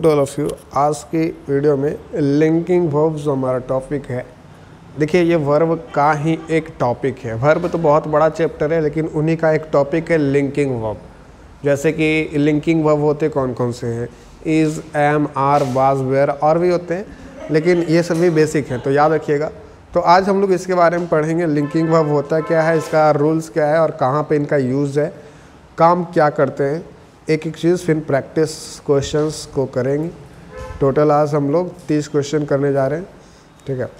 To all of you. आज की video में लिंकिंग वर्ब जो हमारा टॉपिक है, देखिए ये वर्ब का ही एक टॉपिक है। वर्ब तो बहुत बड़ा चैप्टर है, लेकिन उन्हीं का एक टॉपिक है लिंकिंग वर्ब। जैसे कि लिंकिंग वर्ब होते कौन कौन से हैं, is, am, are, was, where और भी होते हैं, लेकिन ये सभी बेसिक हैं तो याद रखिएगा। तो आज हम लोग इसके बारे में पढ़ेंगे। लिंकिंग वर्ब होता क्या है, इसका रूल्स क्या है और कहाँ पे इनका यूज़ है, काम क्या करते हैं, एक एक चीज़ फिर प्रैक्टिस क्वेश्चंस को करेंगे। टोटल आज हम लोग 30 क्वेश्चन करने जा रहे हैं, ठीक है।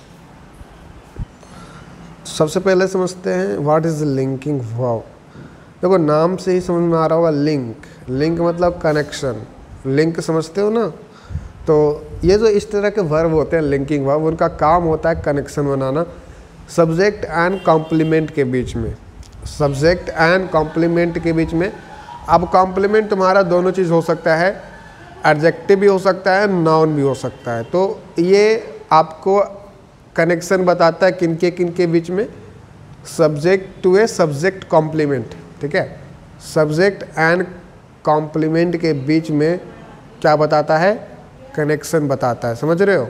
सबसे पहले समझते हैं व्हाट इज़ लिंकिंग वर्ब। देखो नाम से ही समझ में आ रहा होगा लिंक। लिंक मतलब कनेक्शन, लिंक समझते हो ना। तो ये जो इस तरह के वर्ब होते हैं लिंकिंग वर्ब, उनका काम होता है कनेक्शन बनाना सब्जेक्ट एंड कॉम्प्लीमेंट के बीच में। सब्जेक्ट एंड कॉम्प्लीमेंट के बीच में। अब कॉम्प्लीमेंट तुम्हारा दोनों चीज़ हो सकता है, एडजेक्टिव भी हो सकता है, नाउन भी हो सकता है। तो ये आपको कनेक्शन बताता है किनके बीच में, subject to a subject complement, ठीक है। सब्जेक्ट एंड कॉम्प्लीमेंट के बीच में क्या बताता है, कनेक्शन बताता है, समझ रहे हो।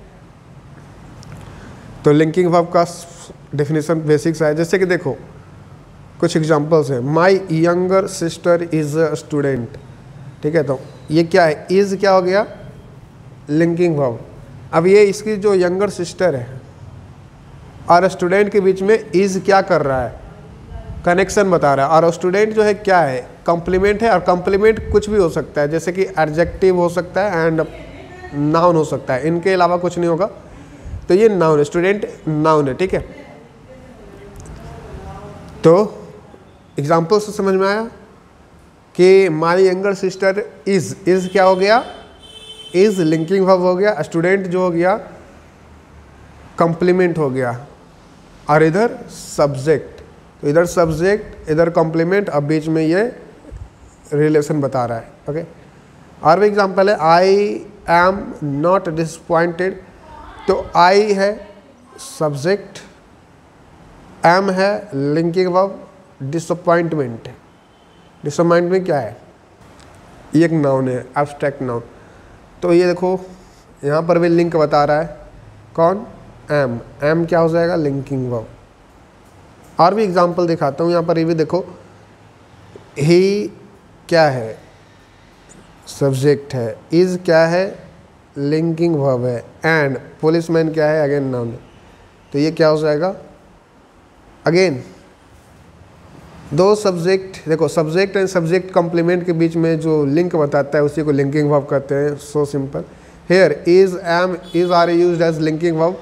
तो लिंकिंग वर्ब का डेफिनेशन बेसिक्स है। जैसे कि देखो कुछ एग्जांपल्स हैं। My younger sister is a student, ठीक है। तो ये क्या है, इज़ क्या हो गया, लिंकिंग वर्ब। अब ये इसकी जो यंगर सिस्टर है और स्टूडेंट के बीच में इज़ क्या कर रहा है, कनेक्शन बता रहा है। और स्टूडेंट जो है क्या है, कॉम्प्लीमेंट है। और कॉम्प्लीमेंट कुछ भी हो सकता है, जैसे कि एडजेक्टिव हो सकता है एंड नाउन हो सकता है, इनके अलावा कुछ नहीं होगा। तो ये नाउन है, स्टूडेंट नाउन है, ठीक है। तो एग्जाम्पल से समझ में आया कि माई यंगर सिस्टर इज़ क्या हो गया, इज़ लिंकिंग वर्ब हो गया। स्टूडेंट जो हो गया कॉम्प्लीमेंट हो गया, और इधर सब्जेक्ट, तो इधर सब्जेक्ट इधर कॉम्प्लीमेंट, अब बीच में ये रिलेशन बता रहा है, ओके। और भी एग्जाम्पल है, आई एम नॉट डिसअपॉइंटेड। तो आई है सब्जेक्ट, एम है लिंकिंग वर्ब, डिसअपॉइंटमेंट। डिसअपॉइंटमेंट क्या है, ये एक नाउन है, एब्स्ट्रैक्ट नाउन। तो ये देखो यहाँ पर भी लिंक बता रहा है, कौन, एम। एम क्या हो जाएगा, लिंकिंग वर्ब। और भी एग्जांपल दिखाता हूँ यहाँ पर। ये भी देखो, ही क्या है, सब्जेक्ट है, इज़ क्या है, लिंकिंग वर्ब है, एंड पुलिसमैन क्या है, अगेन नाउन है। तो ये क्या हो जाएगा, अगेन दो सब्जेक्ट। देखो सब्जेक्ट एंड सब्जेक्ट कॉम्प्लीमेंट के बीच में जो लिंक बताता है उसी को लिंकिंग वर्ब कहते हैं। So simple. Here is, am, is are used as linking verb.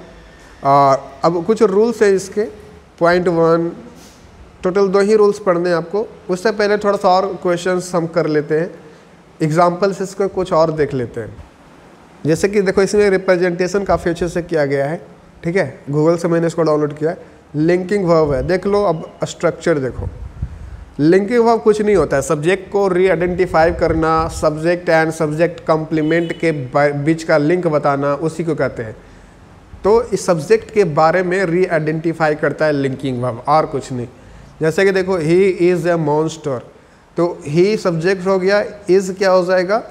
अब कुछ रूल्स है इसके। पॉइंट 1, टोटल 2 ही रूल्स पढ़ने हैं आपको। उससे पहले थोड़ा सा और क्वेश्चंस हम कर लेते हैं, एग्जाम्पल्स इसको कुछ और देख लेते हैं। जैसे कि देखो इसमें रिप्रेजेंटेशन काफ़ी अच्छे से किया गया है, ठीक है। गूगल से मैंने इसको डाउनलोड किया है। लिंकिंग वर्ब है, देख लो। अब स्ट्रक्चर देखो, लिंकिंग वर्ब कुछ नहीं होता है, सब्जेक्ट को री आइडेंटिफाई करना, सब्जेक्ट एंड सब्जेक्ट कॉम्प्लीमेंट के बीच का लिंक बताना, उसी को कहते हैं। तो इस सब्जेक्ट के बारे में री आइडेंटिफाई करता है लिंकिंग वर्ब, और कुछ नहीं। जैसे कि देखो ही इज़ ए मॉन्स्टर, तो ही सब्जेक्ट हो गया, इज़ क्या हो जाएगा,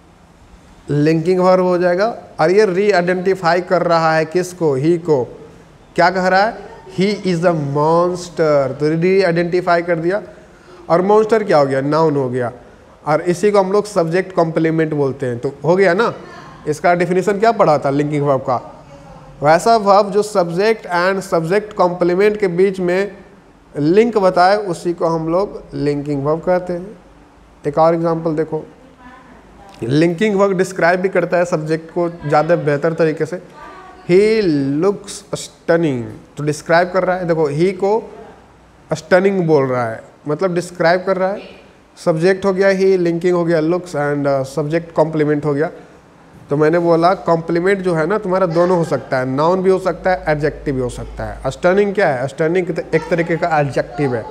लिंकिंग वर्ब हो जाएगा। और ये री आइडेंटिफाई कर रहा है किसको, ही को। क्या कह रहा है, ही इज़ अ मॉन्स्टर, तो री आइडेंटिफाई कर दिया। और मॉन्स्टर क्या हो गया, नाउन हो गया। और इसी को हम लोग सब्जेक्ट कॉम्प्लीमेंट बोलते हैं। तो हो गया ना। इसका डेफिनेशन क्या पढ़ा था लिंकिंग वर्ब का, वैसा वर्ब जो सब्जेक्ट एंड सब्जेक्ट कॉम्प्लीमेंट के बीच में लिंक बताए, उसी को हम लोग लिंकिंग वर्ब कहते हैं। एक और एग्जांपल देखो, लिंकिंग वर्ब डिस्क्राइब भी करता है सब्जेक्ट को ज़्यादा बेहतर तरीके से। ही लुक्स स्टनिंग, तो डिस्क्राइब कर रहा है। देखो ही को स्टनिंग बोल रहा है, मतलब डिस्क्राइब कर रहा है। सब्जेक्ट हो गया ही, लिंकिंग हो गया लुक्स, एंड सब्जेक्ट कॉम्प्लीमेंट हो गया। तो मैंने बोला कॉम्प्लीमेंट जो है ना तुम्हारा दोनों हो सकता है, नाउन भी हो सकता है, एडजेक्टिव भी हो सकता है। स्टनिंग क्या है, स्टनिंग एक तरीके का एडजेक्टिव है।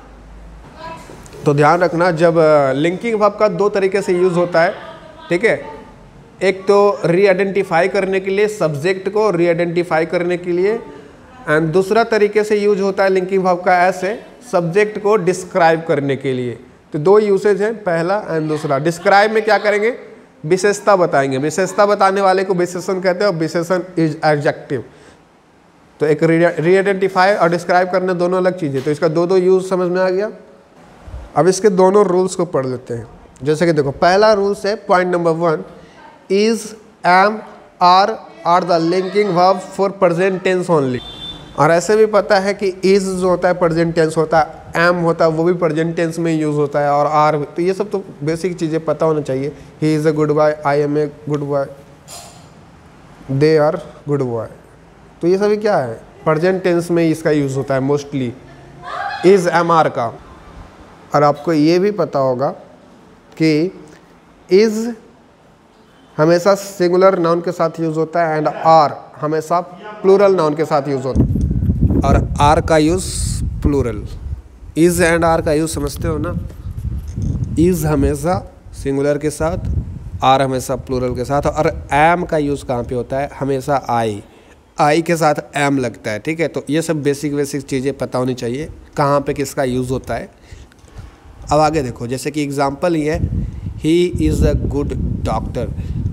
तो ध्यान रखना, जब लिंकिंग वर्ब का 2 तरीके से यूज़ होता है, ठीक है। एक तो री आइडेंटिफाई करने के लिए, सब्जेक्ट को री आइडेंटिफाई करने के लिए, एंड दूसरा तरीके से यूज होता है लिंकिंग वर्ब का ऐसे, सब्जेक्ट को डिस्क्राइब करने के लिए। तो 2 यूसेज हैं, पहला एंड दूसरा। डिस्क्राइब में क्या करेंगे, विशेषता बताएंगे। विशेषता बताने वाले को विशेषण कहते हैं और विशेषण इज एडजेक्टिव। तो एक री-आइडेंटिफाई और डिस्क्राइब करने दोनों अलग चीज़ें, तो इसका दो यूज समझ में आ गया। अब इसके दोनों रूल्स को पढ़ लेते हैं। जैसे कि देखो, पहला रूल्स है point number 1, is, am, are the linking verb for present tense only. और ऐसे भी पता है कि इज जो होता है प्रेजेंट टेंस होता है, एम होता है वो भी प्रेजेंट टेंस में यूज़ होता है, और आर भी। तो ये सब तो बेसिक चीज़ें पता होना चाहिए। He is a good boy, I am a good boy, they are good boy. तो ये सभी क्या है, प्रेजेंट टेंस में इसका यूज़ होता है मोस्टली, इज, एम, आर का। और आपको ये भी पता होगा कि इज हमेशा सिंगुलर नाउन के साथ यूज़ होता है एंड आर हमेशा प्लूरल नाउन के साथ यूज़ होता है। और आर का use plural, is and are का यूज़ समझते हो ना। इज हमेशा सिंगुलर के साथ, आर हमेशा प्लूरल के साथ। और एम का यूज़ कहाँ पे होता है, हमेशा आई के साथ एम लगता है। ठीक है, तो ये सब बेसिक चीज़ें पता होनी चाहिए कहाँ पे किसका यूज़ होता है। अब आगे देखो, जैसे कि एग्जाम्पल ये है, he is a good doctor.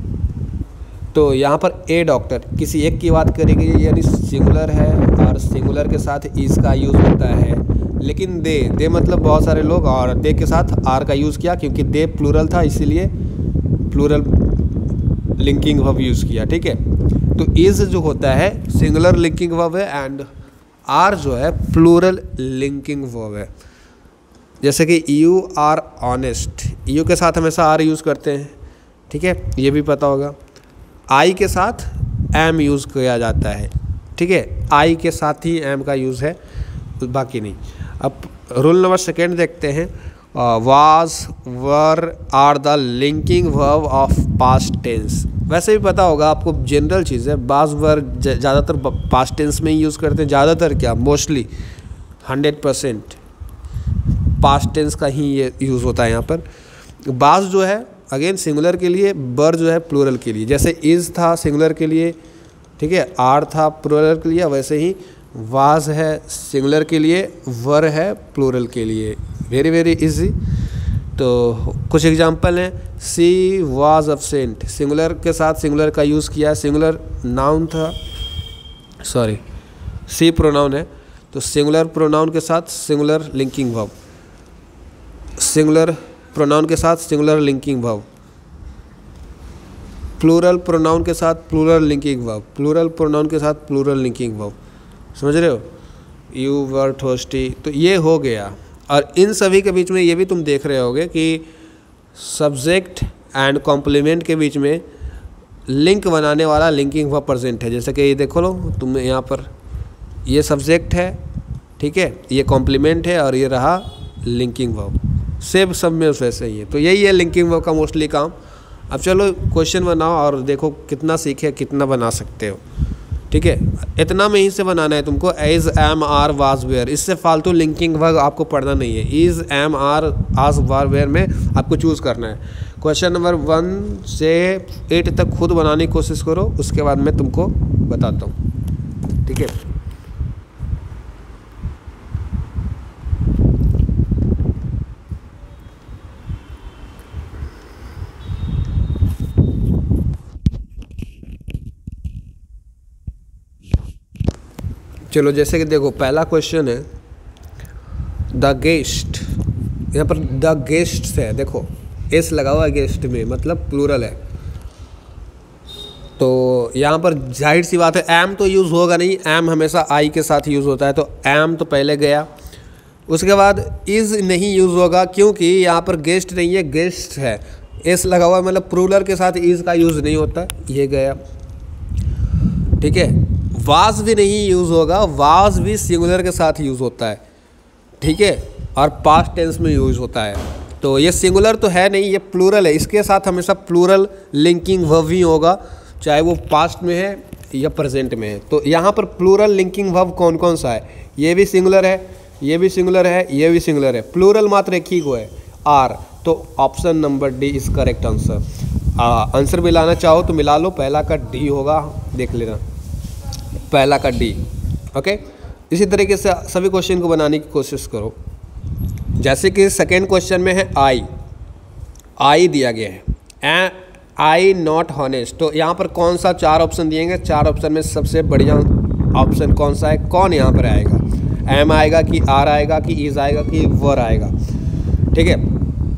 तो यहाँ पर ए डॉक्टर किसी एक की बात करेंगे, यानी सिंगुलर है और सिंगुलर के साथ इज का यूज़ होता है। लेकिन दे मतलब बहुत सारे लोग, और दे के साथ आर का यूज़ किया क्योंकि दे प्लूरल था, इसीलिए प्लूरल लिंकिंग वर्ब यूज़ किया। ठीक है, तो इज जो होता है सिंगुलर लिंकिंग वर्ब है एंड आर जो है प्लूरल लिंकिंग वर्ब है। जैसे कि यू आर ऑनेस्ट, यू के साथ हमेशा आर यूज़ करते हैं। ठीक है, ये भी पता होगा। आई के साथ एम यूज़ किया जाता है। ठीक है, आई के साथ ही एम का यूज़ है, बाकी नहीं। अब रूल नंबर 2 देखते हैं, was, were are the linking verb of past tense. वैसे भी पता होगा आपको, जनरल चीज़ है, वाज वर ज़्यादातर पास्ट टेंस में ही यूज़ करते हैं। ज़्यादातर क्या, मोस्टली 100% पास्ट टेंस का ही ये यूज़ होता है यहाँ पर। बाज जो है अगेन सिंगुलर के लिए, बर जो है प्लूरल के लिए। जैसे इज़ था सिंगुलर के लिए, ठीक है, आर था प्लूरल के लिए, वैसे ही वाज है सिंगुलर के लिए, वर है प्लूरल के लिए। Very easy. तो कुछ एग्जांपल हैं, सी वाज एब्सेंट, सिंगुलर के साथ सिंगुलर का यूज़ किया है, सिंगुलर नाउन था, सॉरी सी प्रोनाउन है, तो सिंगुलर प्रोनाउन के साथ singular linking verb, singular pronoun के साथ singular linking verb, plural pronoun के साथ plural linking verb, plural pronoun के साथ प्लूरल लिंकिंग वर्ब। समझ रहे हो, यू वर थर्स्टी, तो ये हो गया। और इन सभी के बीच में ये भी तुम देख रहे होगे कि सब्जेक्ट एंड कॉम्प्लीमेंट के बीच में लिंक बनाने वाला लिंकिंग वर्ब प्रेजेंट है। जैसे कि ये देखो लो तुम, यहाँ पर ये सब्जेक्ट है, ठीक है, ये कॉम्प्लीमेंट है और ये रहा लिंकिंग वर्ब। सेम सब में वैसे ही है। तो यही है लिंकिंग वर्ब का मोस्टली काम। अब चलो क्वेश्चन बनाओ और देखो कितना सीखे, कितना बना सकते हो। ठीक है, इतना में ही से बनाना है तुमको, is, am, are, was, where. इससे फालतू लिंकिंग वर्ब आपको पढ़ना नहीं है। Is, am, are, as, was, where में आपको चूज़ करना है। क्वेश्चन नंबर 1 से 8 तक खुद बनाने की कोशिश करो, उसके बाद मैं तुमको बताता हूँ। ठीक है, चलो जैसे कि देखो पहला क्वेश्चन है, द गेस्ट, यहाँ पर द गेस्ट है, देखो एस लगा हुआ है गेस्ट में, मतलब प्लूरल है। तो यहाँ पर जाहिर सी बात है एम तो यूज़ होगा नहीं, एम हमेशा आई के साथ यूज़ होता है, तो एम तो पहले गया। उसके बाद इज़ नहीं यूज़ होगा क्योंकि यहाँ पर गेस्ट नहीं है, गेस्ट है, एस लगा हुआ है, मतलब प्लूरल के साथ इज़ का यूज़ नहीं होता, ये गया। ठीक है, वाज भी नहीं यूज़ होगा, वाज भी सिंगुलर के साथ यूज़ होता है। ठीक है, और पास्ट टेंस में यूज़ होता है। तो ये सिंगुलर तो है नहीं, ये प्लूरल है, इसके साथ हमेशा प्लूरल लिंकिंग वर्ब ही होगा, चाहे वो पास्ट में है या प्रेजेंट में है। तो यहाँ पर प्लूरल लिंकिंग वर्ब कौन कौन सा है, ये भी सिंगुलर है, ये भी सिंगुलर है, ये भी सिंगुलर है, प्लूरल मात्र एक ही को है, आर। तो option number D is correct answer. Answer मिलाना चाहो तो मिला लो, पहला का डी होगा, देख लेना पहला का डी। ओके, इसी तरीके से सभी क्वेश्चन को बनाने की कोशिश करो। जैसे कि सेकेंड क्वेश्चन में है आई दिया गया है, आई नॉट हॉनेस्ट। तो यहाँ पर कौन सा 4 ऑप्शन दिएंगे, 4 ऑप्शन में सबसे बढ़िया ऑप्शन कौन सा है, कौन यहाँ पर आएगा, एम आएगा कि आर आएगा कि इज आएगा कि वर आएगा। ठीक है,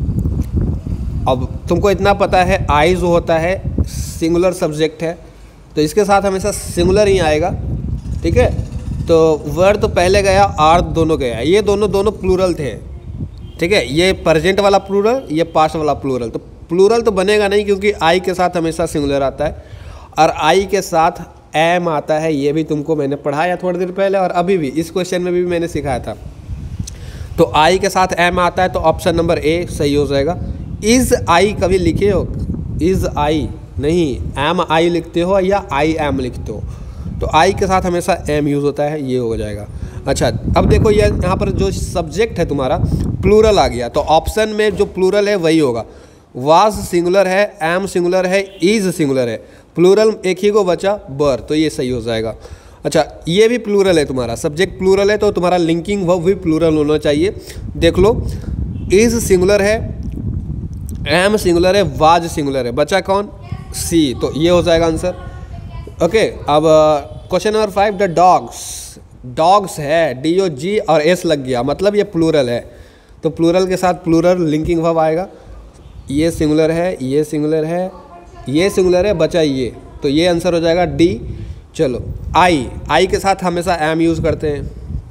अब तुमको इतना पता है आई जो होता है सिंगुलर सब्जेक्ट है, तो इसके साथ हमेशा सिंगुलर ही आएगा। ठीक है, तो वर तो पहले गया, आर दोनों गया, ये दोनों प्लूरल थे। ठीक है, ये प्रेजेंट वाला प्लूरल, ये पास्ट वाला प्लूरल, तो प्लूरल तो बनेगा नहीं क्योंकि आई के साथ हमेशा सिंगुलर आता है और आई के साथ एम आता है। ये भी तुमको मैंने पढ़ाया थोड़ी देर पहले और अभी भी इस क्वेश्चन में भी मैंने सिखाया था। तो आई के साथ एम आता है तो ऑप्शन नंबर ए सही हो जाएगा। इज आई कभी लिखे हो, इज आई नहीं, एम आई लिखते हो या आई एम लिखते हो, तो आई के साथ हमेशा एम यूज़ होता है, ये हो जाएगा। अच्छा, अब देखो ये यहाँ पर जो सब्जेक्ट है तुम्हारा प्लूरल आ गया, तो ऑप्शन में जो प्लूरल है वही होगा। वाज सिंगुलर है, एम सिंगुलर है, इज सिंगुलर है, प्लूरल एक ही को बचा बर, तो ये सही हो जाएगा। अच्छा, ये भी प्लूरल है तुम्हारा, सब्जेक्ट प्लूरल है तो तुम्हारा लिंकिंग वर्ब भी प्लूरल होना चाहिए। देख लो, इज सिंगुलर है, एम सिंगुलर है, वाज सिंगुलर है, बचा कौन, सी, तो ये हो जाएगा आंसर। ओके, अब क्वेश्चन नंबर 5, द डॉग्स है, DOG और S लग गया, मतलब ये प्लूरल है, तो प्लूरल के साथ प्लूरल लिंकिंग वर्ब आएगा। ये सिंगुलर है, ये सिंगुलर है, ये सिंगुलर है, बचा ये, तो ये आंसर हो जाएगा D। चलो, आई के साथ हमेशा एम यूज़ करते हैं,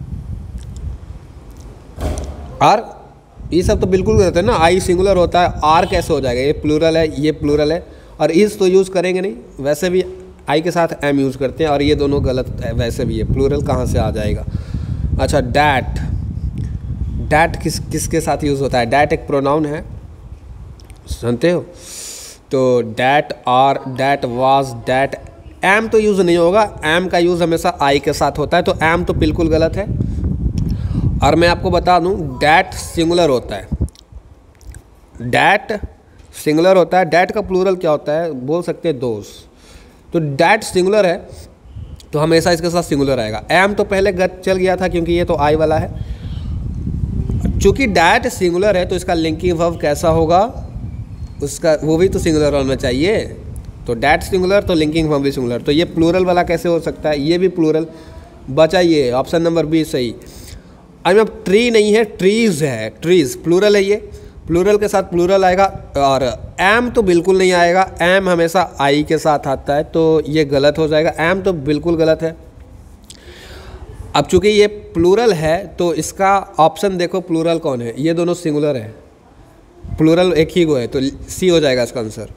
आर ये सब तो बिल्कुल गलत है ना, आई सिंगुलर होता है, आर कैसे हो जाएगा, ये प्लूरल है, ये प्लूरल है, और इज तो यूज़ करेंगे नहीं, वैसे भी आई के साथ एम यूज़ करते हैं और ये दोनों गलत है, वैसे भी ये प्लूरल कहाँ से आ जाएगा। अच्छा, डैट किसके साथ यूज़ होता है, डैट एक प्रोनाउन है, सुनते हो, तो that, are, that, was, that, am तो यूज़ नहीं होगा, एम का यूज़ हमेशा आई के साथ होता है, तो एम तो बिल्कुल गलत है। और मैं आपको बता दूं, डैट सिंगुलर होता है, डैट सिंगुलर होता है, डैट का प्लूरल क्या होता है, बोल सकते हैं दोस्त, तो डैट सिंगुलर है तो हमेशा इसके साथ सिंगुलर आएगा। एम तो पहले चल गया था क्योंकि ये तो आई वाला है, चूँकि डैट सिंगुलर है तो इसका लिंकिंग वर्ब कैसा होगा, उसका वो भी तो सिंगुलर होना चाहिए, तो डैट सिंगुलर तो लिंकिंग वर्ब भी सिंगुलर, तो ये प्लूरल वाला कैसे हो सकता है, ये भी प्लूरल, बचा ये ऑप्शन नंबर बी सही। अब ट्री नहीं है, ट्रीज है, ट्रीज प्लूरल है, ये प्लूरल के साथ प्लूरल आएगा, और एम तो बिल्कुल नहीं आएगा, एम हमेशा आई के साथ आता है, तो ये गलत हो जाएगा, एम तो बिल्कुल गलत है। अब चूंकि ये प्लूरल है तो इसका ऑप्शन देखो, प्लूरल कौन है, ये दोनों सिंगुलर है, प्लूरल एक ही को है, तो सी हो जाएगा इसका आंसर।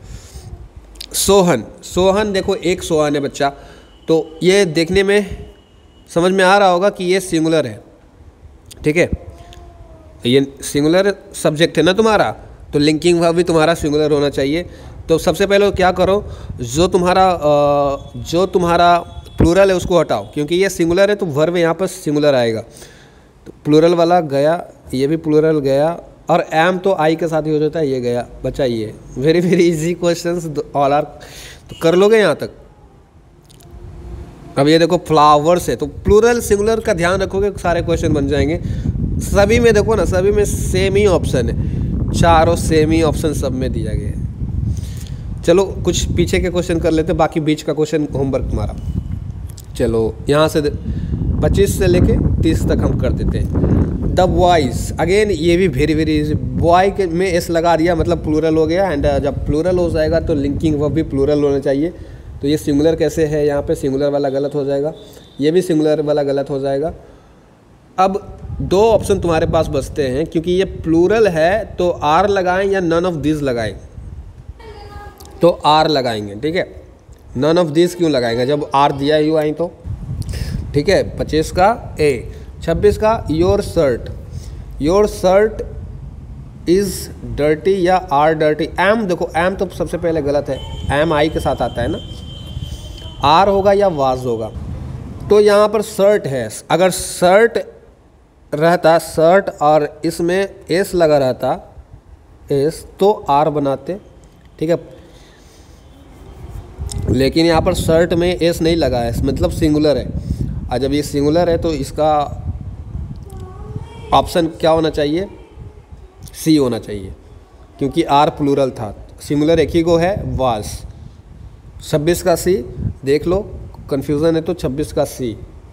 सोहन देखो, एक सोहन है बच्चा, तो ये देखने में समझ में आ रहा होगा कि ये सिंगुलर है। ठीक है, ये सिंगुलर सब्जेक्ट है ना तुम्हारा, तो लिंकिंग वर्ब भी तुम्हारा सिंगुलर होना चाहिए। तो सबसे पहले क्या करो, जो तुम्हारा प्लूरल है उसको हटाओ, क्योंकि ये सिंगुलर है तो वर्ब यहाँ पर सिंगुलर आएगा, तो प्लूरल वाला गया, ये भी प्लूरल गया, और एम तो आई के साथ ही हो जाता है, ये गया, बचा ये। Very very easy questions all are, तो कर लोगे यहाँ तक। अब ये देखो फ्लावर्स है, तो प्लूरल सिंगुलर का ध्यान रखोगे, सारे क्वेश्चन बन जाएंगे। सभी में देखो ना, सभी में सेम ही ऑप्शन है, चारों सेम ही ऑप्शन सब में दिया गया है। चलो कुछ पीछे के क्वेश्चन कर लेते, बाकी बीच का क्वेश्चन होमवर्क तुम्हारा। चलो यहाँ से 25 से लेके 30 तक हम कर देते हैं। द बॉयज़, अगेन ये भी वेरी वेरी इजी, बॉय के में एस लगा दिया मतलब प्लूरल हो गया, एंड जब प्लूरल हो जाएगा तो लिंकिंग वर्ब भी प्लूरल होना चाहिए। तो ये सिंगुलर कैसे है, यहाँ पे सिंगुलर वाला गलत हो जाएगा, ये भी सिंगुलर वाला गलत हो जाएगा। अब 2 ऑप्शन तुम्हारे पास बचते हैं, क्योंकि ये प्लूरल है तो आर लगाएं या नन ऑफ दिस लगाएं, तो आर लगाएंगे। ठीक है, नन ऑफ दिस क्यों लगाएंगे जब आर दिया ही हुआ है तो। ठीक है, 25 का ए, 26 का योर शर्ट इज़ डर्टी या आर डर्टी। एम देखो, एम तो सबसे पहले गलत है, एम आई के साथ आता है ना, आर होगा या वाज होगा। तो यहाँ पर शर्ट है, अगर शर्ट रहता शर्ट और इसमें एस लगा रहता एस तो आर बनाते। ठीक है, लेकिन यहाँ पर शर्ट में एस नहीं लगा है, मतलब सिंगुलर है, और जब ये सिंगुलर है तो इसका ऑप्शन क्या होना चाहिए, सी होना चाहिए, क्योंकि आर प्लूरल था। सिंगुलर एक ही गो है वाज। 26 का सी देख लो, कन्फ्यूज़न है तो 26 का सी।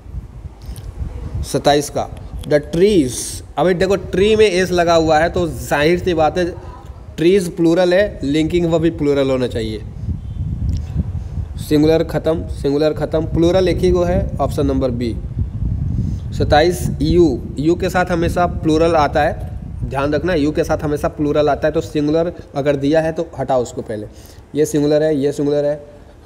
27 का द ट्रीज। अभी देखो ट्री में एस लगा हुआ है तो जाहिर सी बात है ट्रीज प्लूरल है, लिंकिंग वो भी प्लूरल होना चाहिए। सिंगुलर ख़त्म, प्लूरल एक ही गो है, ऑप्शन नंबर बी। 27 यू के साथ हमेशा प्लूरल आता है, ध्यान रखना यू के साथ हमेशा प्लूरल आता है, तो सिंगुलर अगर दिया है तो हटाओ उसको पहले। ये सिंगुलर है, ये सिंगुलर है,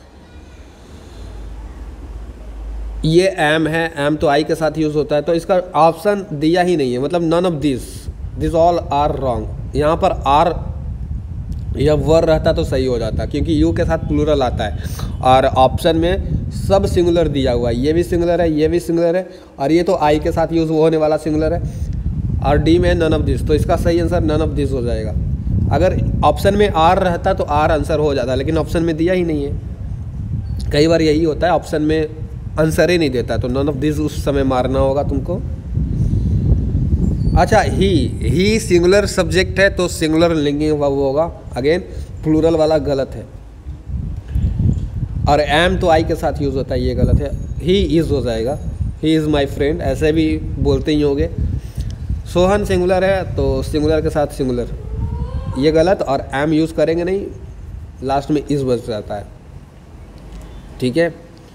ये एम है, एम तो आई के साथ यूज़ होता है, तो इसका ऑप्शन दिया ही नहीं है, मतलब none of this all are wrong. यहाँ पर आर या वर रहता तो सही हो जाता, क्योंकि यू के साथ प्लूरल आता है और ऑप्शन में सब सिंगुलर दिया हुआ है, ये भी सिंगुलर है, ये भी सिंगुलर है, और ये तो आई के साथ यूज़ होने वाला सिंगुलर है, और डी में नन ऑफ दिस, तो इसका सही आंसर नन ऑफ दिस हो जाएगा। अगर ऑप्शन में आर रहता तो आर आंसर हो जाता, लेकिन ऑप्शन में दिया ही नहीं है। कई बार यही होता है, ऑप्शन में आंसर ही नहीं देता, तो नन ऑफ दिस उस समय मारना होगा तुमको। अच्छा, ही सिंगुलर सब्जेक्ट है तो सिंगुलर लिंकिंग वर्ब होगा, अगेन प्लूरल वाला गलत है, और एम तो आई के साथ यूज़ होता है, ये गलत है, ही इज़ हो जाएगा, ही इज़ माई फ्रेंड, ऐसे भी बोलते ही होंगे। सोहन सिंगुलर है तो सिंगुलर के साथ सिंगुलर, ये गलत, और एम यूज़ करेंगे नहीं, लास्ट में इज़ बच जाता है, ठीक है।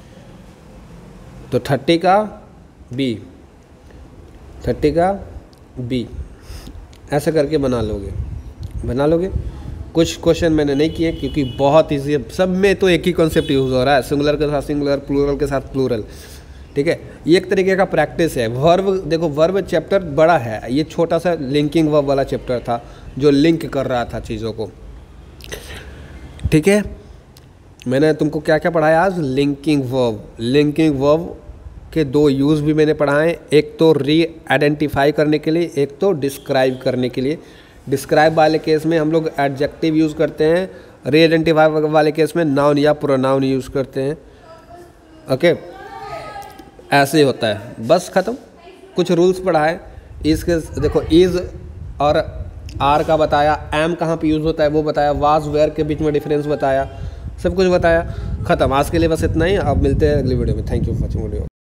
तो 30 का बी, 30 का बी, ऐसे करके बना लोगे। कुछ क्वेश्चन मैंने नहीं किए क्योंकि बहुत ईजी है, सब में तो एक ही कॉन्सेप्ट यूज़ हो रहा है, सिंगुलर के साथ सिंगुलर, प्लूरल के साथ प्लूरल, ठीक है। ये एक तरीके का प्रैक्टिस है। वर्ब देखो, वर्ब चैप्टर बड़ा है, ये छोटा सा लिंकिंग वर्ब वाला चैप्टर था जो लिंक कर रहा था चीज़ों को, ठीक है। मैंने तुमको क्या क्या पढ़ाया आज? लिंकिंग वर्ब के 2 यूज़ भी मैंने पढ़ाए, एक तो री आइडेंटिफाई करने के लिए, एक तो डिस्क्राइब करने के लिए। डिस्क्राइब वाले केस में हम लोग एडजेक्टिव यूज़ करते हैं, री आइडेंटिफाई वाले केस में नाउन या प्रोनाउन यूज़ करते हैं, ओके। ऐसे ही होता है, बस ख़त्म। कुछ रूल्स पढ़ाए, इसके देखो इज़ और आर का बताया, एम कहाँ पे यूज़ होता है वो बताया, वाज वेयर के बीच में डिफरेंस बताया, सब कुछ बताया, ख़त्म। आज के लिए बस इतना ही, अब मिलते हैं अगली वीडियो में। Thank you for watching video.